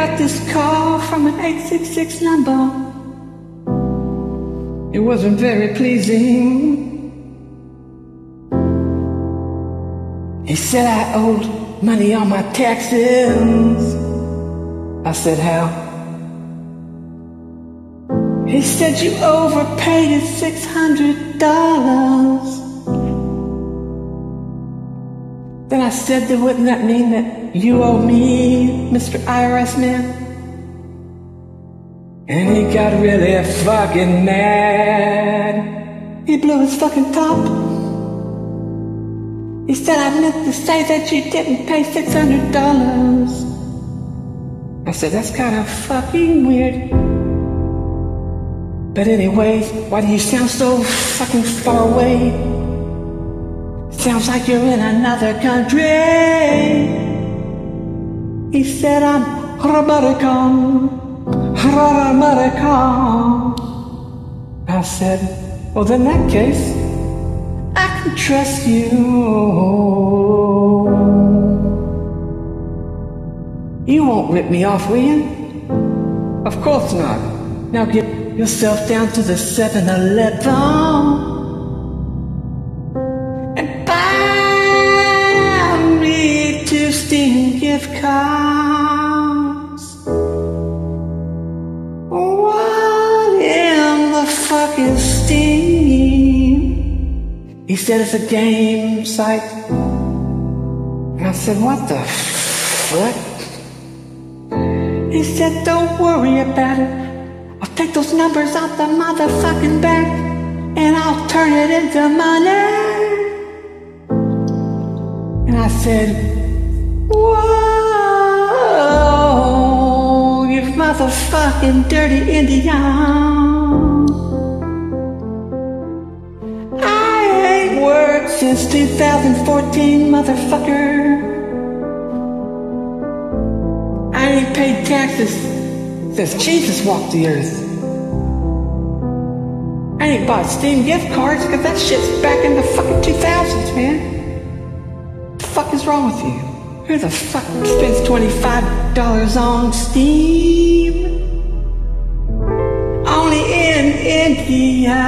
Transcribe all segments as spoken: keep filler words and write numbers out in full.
got this call from an eight six six number. It wasn't very pleasing. He said I owed money on my taxes. I said, how? He said you overpaid it six hundred dollars. Then I said, that wouldn't that mean that you owe me, Mister I R S man? And he got really fucking mad. He blew his fucking top. He said I meant to say that you didn't pay six hundred dollars. I said, that's kind of fucking weird. But anyways, why do you sound so fucking far away? Sounds like you're in another country. He said, I'm American, American. I said, well, in that case, I can trust you. You won't rip me off, will you? Of course not. Now get yourself down to the seven eleven and buy me two Steam gift cards. What in the fuck is Steam? He said it's a game site. And I said, what the fuck? He said, don't worry about it. I'll take those numbers out the motherfucking bank and I'll turn it into money. And I said, whoa, you motherfucking dirty Indian. I ain't worked since two thousand fourteen, motherfucker. I ain't paid taxes since Jesus walked the earth. I ain't bought Steam gift cards because that shit's back in the fucking two thousands, man. What the fuck is wrong with you? Who the fuck spends twenty-five dollars on Steam? Only in India.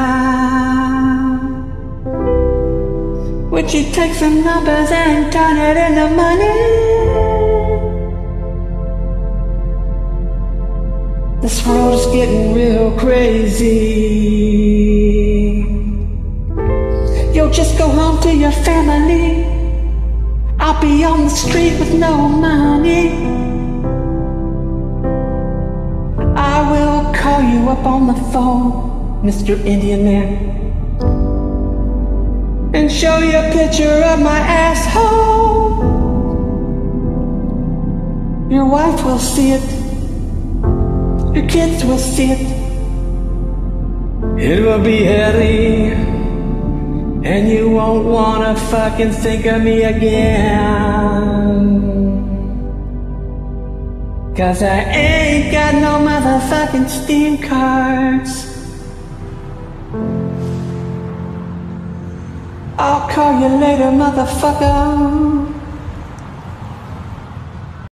Would you take some numbers and turn it into money? This world is getting real crazy. Yo, just go home to your family. I'll be on the street with no money. I will call you up on the phone, Mister Indian man, and show you a picture of my asshole. Your wife will see it. Your kids will see it. It will be hairy, and you won't wanna fucking think of me again. Cause I ain't got no motherfucking Steam cards. I'll call you later, motherfucker.